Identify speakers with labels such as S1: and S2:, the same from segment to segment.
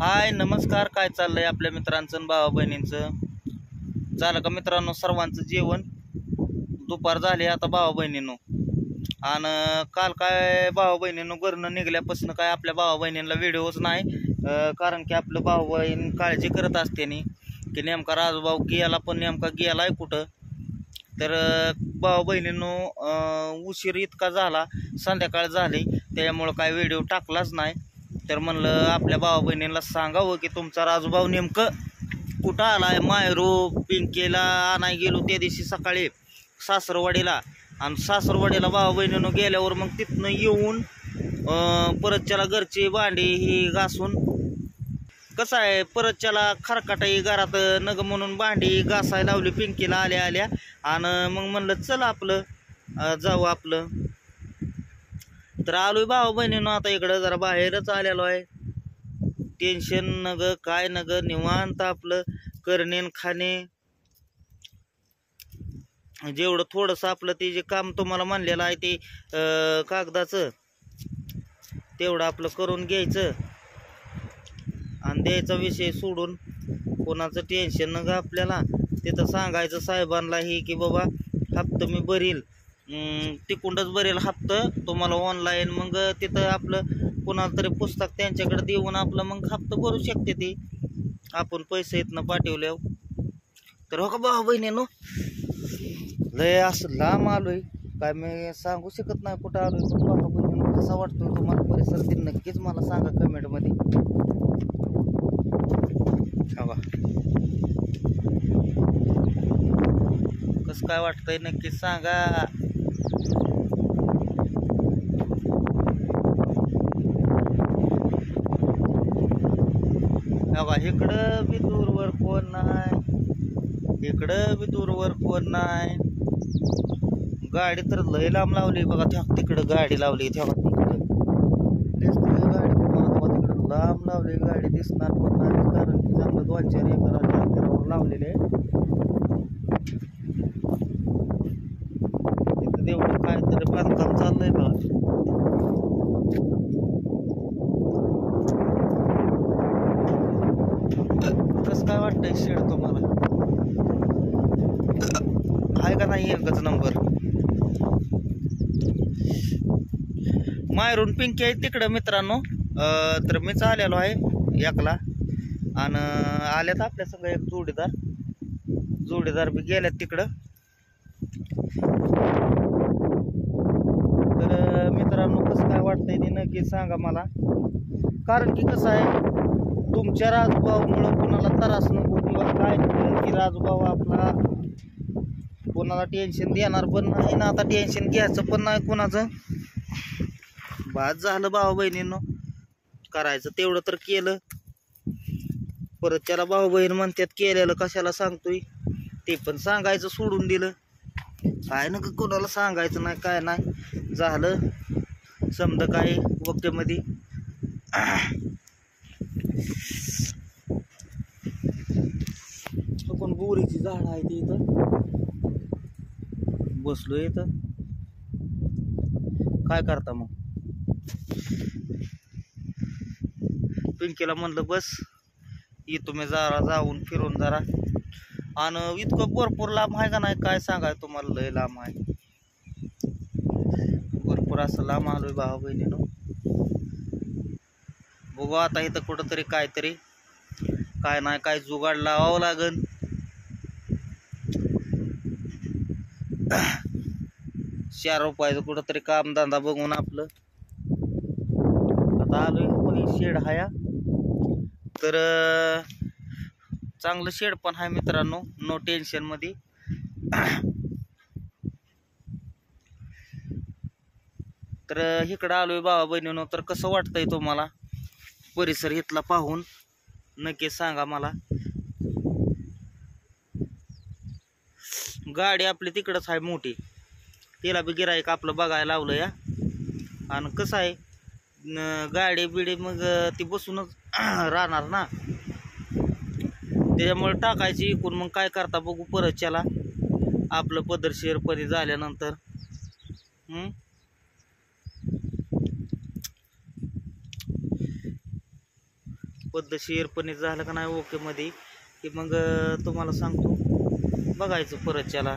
S1: हाय नमस्कार, काय चाललंय आपल्या मित्रांचं आणि भावा बहिणींचं? झालं का मित्रांनो सर्वांचं जेवण? दुपार झाली आता भावा बहिणींनो. आणि काल काय भावा बहिणींनो घरनं निघल्यापासून काय आपल्या भावा बहिणींना व्हिडिओच नाही. कारण की आपलं भाऊ बहीण काळजी करत असते नी की नेमका राजूभाऊ गेला, पण नेमका गेलाय कुठं. तर भावा बहिणींनो उशीर इतका झाला, संध्याकाळ झाली, त्यामुळं काय व्हिडिओ टाकलाच नाही. तर म्हणलं आपल्या भावा बहिणींना सांगावं की तुमचा राजूभाऊ नेमकं कुठं आलाय. मायरू पिंकीला आणाय गेलो त्या दिवशी सकाळी सासरवाडीला, आणि सासरवाडीला भावा बहिणीनं गेल्यावर मग तिथनं येऊन परतच्याला घरची भांडी ही घासून, कसं आहे परतच्याला खरकाटाई घरात नग म्हणून भांडी घासायला लावली पिंकीला आल्या आल्या. आणि मग म्हणलं चला आपलं जाऊ आपलं. तर आलोय भावा बहिणीनं आता इकडं जरा बाहेरच आलेलो आहे. टेन्शन नग काय नग, निवांत आपलं करणे खाणे. जेवढं थोडंसं आपलं ते जे काम तुम्हाला म्हणलेलं आहे ते कागदाचं, तेवढं आपलं करून घ्यायचं आणि द्यायचा विषय सोडून. कोणाचं टेन्शन नग आपल्याला. तिथं सांगायचं साहेबांना ही की बाबा हप्ता मी भरील, तिकुंडच भरेल हप्ता तुम्हाला ऑनलाईन. मग तिथं आपलं कोणाला तरी पुस्तक त्यांच्याकडे देऊन आपलं मग हप्ता भरू शकते ती आपण पैसे इथनं पाठवल्यावर. तर हो का भाऊ बहिणीनो, लय असं लांब आलोय, काय मी सांगू शकत नाही कुठं आलोय. पण भाऊ बहिणीनो कसा वाटतोय तुम्हाला परिसर ते नक्कीच मला सांगा कमेंटमध्ये. कसं काय वाटतंय नक्कीच सांगा. इकडं बी दूरवर कोण नाही, इकडं बी दूरवर कोण नाही. गाडी तर लय लांब लावली बघा. तिकडं गाडी लावली, तिकडं गाडी तुम्हाला तिकडं लांब लावली. गाडी दिसणार पण नाही, कारण की चांगलं 2-4 एकराच्या अंतरावर लावलेले आहे. तिथं एवढं काहीतरी बांधकाम चाललंय बघा. कसं काय वाटतंय शेड तुम्हाला? आहे का नाही एकच नंबर? मायरून पिंकी आहे तिकडं मित्रांनो. तर मीच आलेलो आहे एकला, आणि आल्यात आपल्या सगळं एक जोडीदार बी गेल्यात तिकडं. तर मित्रांनो कसं काय वाटतंय ते नक्की सांगा मला. कारण की कसं आहे, तुमच्या राजूभाऊमुळं कोणाला त्रास नको किंवा काय नको, की राजूभाऊ आपला कोणाला टेन्शन देणार पण नाही ना, आता टेन्शन घ्यायचं पण नाही कोणाचं. बाद झालं भाऊ बहिणींनो, करायचं तेवढं तर केलं. परत त्याला भाऊ बहीण म्हणतात केलेलं कशाला सांगतोय, ते पण सांगायचं सोडून दिलं. काय ना कोणाला सांगायचं नाही काय नाही, झालं समजा काय वक्तेमध्ये. पण बोरीची झाड आहे ती इथं बसलो. इथं काय करता मग? पिंकीला म्हणलं बस ये तुम्ही जरा जाऊन फिरून जरा. आणि इतकं भरपूर लांब आहे का नाही काय सांगाय तुम्हाला, लय लांब आहे भरपूर. असं लांब आलोय भावा बहिणीनो. बघू आता इथं कुठंतरी काहीतरी काय नाही काय जुगाड लावावं लागन. ₹4 कुठंतरी कामधंदा बघून आपलं आता आलोय. कोणी शेड हाया तर चांगलं शेड पण आहे मित्रांनो, नो टेन्शन मध्ये. तर इकडं आलोय भावा बहिणीनो. तर कसं वाटतंय तुम्हाला परिसर इथला पाहून नक्की सांगा मला. गाडी आपली तिकडंच आहे मोठी, तिला बी गिराईक आपलं बघायला लावलं या. आणि कसं आहे गाडी बिडी मग ती बसूनच राहणार ना, त्याच्यामुळे टाकायची इकून. मग काय करता बघू परतच्याला आपलं पदरशीरपणे झाल्यानंतर. पद्धतशीरपणे झालं का नाही ओके मध्ये की मग तुम्हाला सांगतो बघायचं परत त्याला.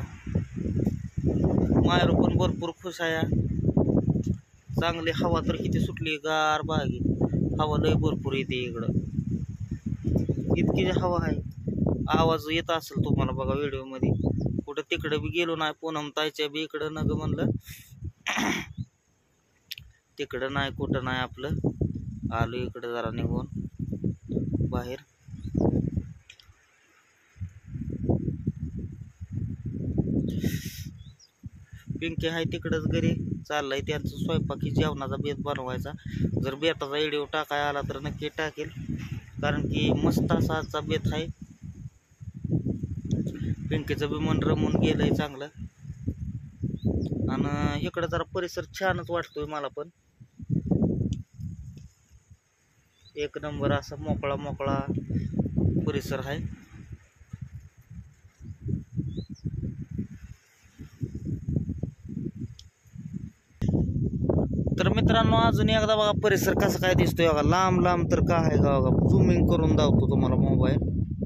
S1: मायरू पण भरपूर खुश आहे. चांगली हवा तर किती सुटली, गार बागी हवा लय भरपूर येते इकडं. इतकी हवा आहे, आवाज येत असेल तुम्हाला बघा व्हिडिओमध्ये. कुठं तिकडं बी गेलो नाही, पूनम ताईच्या बी इकडं नग म्हणलं तिकडं नाही कुठं नाही, आपलं आलो इकडं जरा निघून बाहेर. पिंकी आहे तिकडंच घरी, चाललंय त्यांचं स्वयंपाकी जेवणाचा बेत बनवायचा. जर बेताचा व्हिडिओ टाकाय आला तर नक्की टाकेल, कारण की मस्त असा आजचा बेत आहे. पिंकीचं बी मन रमून गेलंय चांगलं. आणि इकडं जरा परिसर छानच वाटतोय मला पण. एक नंबर असा मोकळा मोकळा परिसर आहे. तर मित्रांनो अजून एकदा बघा परिसर कसा काय दिसतोय बघा. लांब लांब तर काय आहे का बघा, झूमिंग करून दावतो तुम्हाला मोबाईल.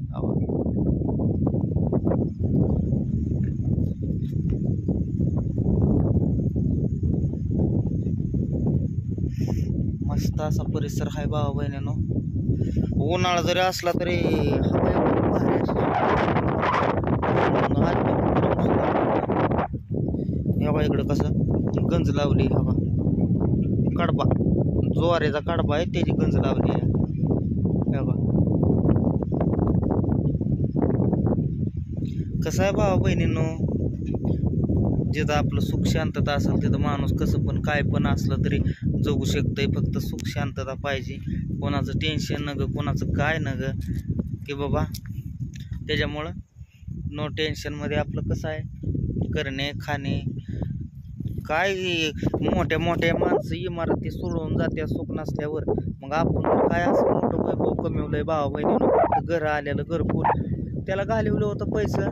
S1: मस्त असा परिसर आहे भावा बहिणीनो. उन्हाळा जरी असला तरी हवा इकडं कसं गंज लावली हवा. कडबा ज्वारीचा कडबा आहे त्याची गंज लावली आहे. कसं आहे भावा बहिणींनो, जिथं आपलं सुख शांतता असेल तिथं माणूस कसं पण काय पण असलं तरी जगू शकतंय. फक्त सुख शांतता पाहिजे, कोणाचं टेन्शन न ग, कोणाचं काय न ग की बाबा. त्याच्यामुळं नो टेन्शनमध्ये आपलं कसं आहे करणे खाणे. काय मोठ्या मोठ्या माणसं इमारती सोडून जात्या सुख नसल्यावर, मग आपण काय असं मोठं वैभव कमवलंय भावा बहिणीनं. घर आलेलं घरकुल त्याला घालवलं होतं पैसे,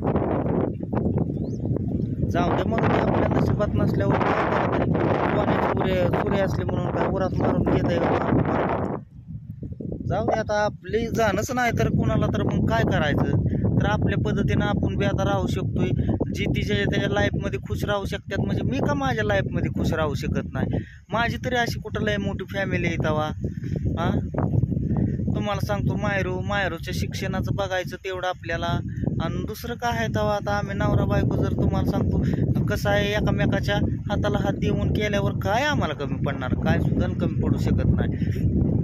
S1: जाऊ दे मग ते आपल्या नशिबात नसल्यावर सूर्य असले म्हणून काय उरात मारून घेत आहे का. जाऊ दे आता, आपली जाणंच नाही तर कुणाला तर मग काय करायचं. तर आपल्या पद्धतीनं आपण बी आता राहू शकतोय. जी तिच्या त्याच्या लाईफमध्ये खुश राहू शकतात, म्हणजे मी का माझ्या लाईफमध्ये खुश राहू शकत नाही. माझी तरी अशी कुठं लय मोठी फॅमिली आहे तवा. हां तुम्हाला सांगतो, मायरूच्या शिक्षणाचं बघायचं तेवढं आपल्याला. आणि दुसरं काय आहे तवा, आता आम्ही नवरा बायको जर तुम्हाला सांगतो कसं आहे, एकामेकाच्या हाताला हात देऊन केल्यावर काय आम्हाला कमी पडणार, काय सुद्धा कमी पडू शकत नाही.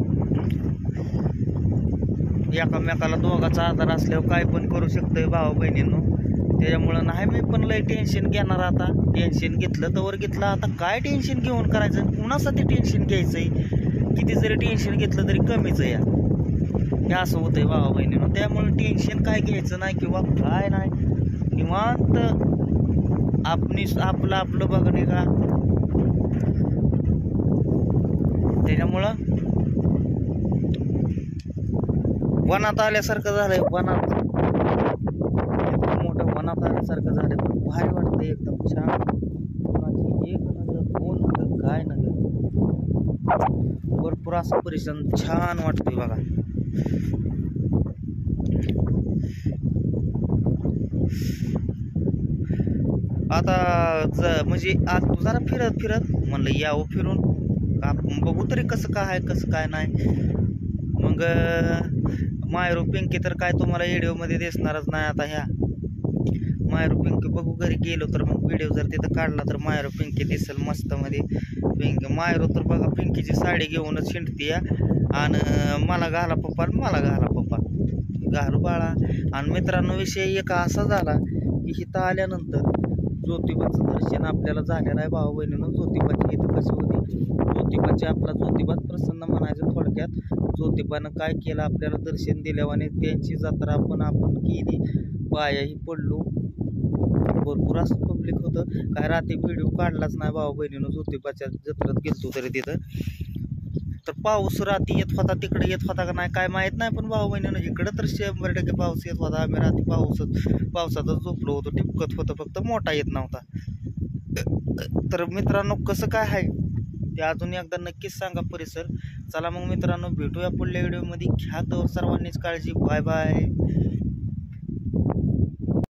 S1: एकामेकाला दोघाचा आधार असल्यावर काय पण करू शकतोय भावा बहिणींनो. त्याच्यामुळं नाही मी पण लय टेन्शन घेणार. आता टेन्शन घेतलं तर घेतलं, आता काय टेन्शन घेऊन करायचं, कुणासाठी टेन्शन घ्यायचंय. किती जरी टेन्शन घेतलं तरी कमीच आहे हे असं होतंय भावा बहिणीनो. त्यामुळे टेन्शन काय घ्यायचं नाही किंवा काय नाही, निवांत आपलं बघणे का. त्याच्यामुळं वनात आल्यासारखं झालंय, वनात मोठं वनात आल्यासारखं झालंय. पण भारी वाटतंय एकदम छान. एक नगर दोन नगर काय नगर, भरपूर असं परिसर छान वाटतोय बघा. आता म्हणजे आज तू जरा फिरत म्हणलं यावं फिरून आपण बघू तरी कसं काय आहे कसं काय नाही. मग मायरू पिंकी तर काय तुम्हाला व्हिडिओमध्ये दिसणारच नाही. आता ह्या मायरू पिंकी बघू घरी गेलो तर मग व्हिडिओ जर तिथं काढला तर मायरू पिंकी दिसेल मस्त मध्ये. पिंकी मायरू तर बघा पिंकीची साडी घेऊनच हिंडती आणि मला घाला पप्पा घालू बाळा. आणि मित्रांनो विषय एक असा झाला की इथं आल्यानंतर ज्योतिबाचं दर्शन आपल्याला झालेलं आहे भाऊ बहिणीनं. ज्योतिबाची इथं कशी होती, ज्योतिबाची आपला ज्योतिबाच प्रसन्न म्हणायचं थोडक्यात. ज्योतिबानं काय केलं आपल्याला दर्शन दिल्यावाने, त्यांची जत्रा पण आपण केली, पायाही पडलो. भरपूर असं पब्लिक होतं. काय रात्री व्हिडिओ काढलाच नाही भाऊ बहिणीनं. ज्योतिबाच्या जत्रेत गेलतो तरी तिथं तर पाऊस रात्री येत होता, तिकडे येत होता का नाही काय माहीत नाही. पण भाऊ बहिणीनं इकडं तर 100% पाऊस येत होता. आम्ही रात्री पावसातच झोपलो होतो, टिपकत होतं, फक्त मोठा येत नव्हता. तर मित्रांनो कसं काय आहे ते अजून एकदा नक्कीच सांगा. परिसर चला मग मित्रांनो, भेटूया पुढल्या व्हिडिओमध्ये. घ्या तर सर्वांनीच काळजी. Bye bye.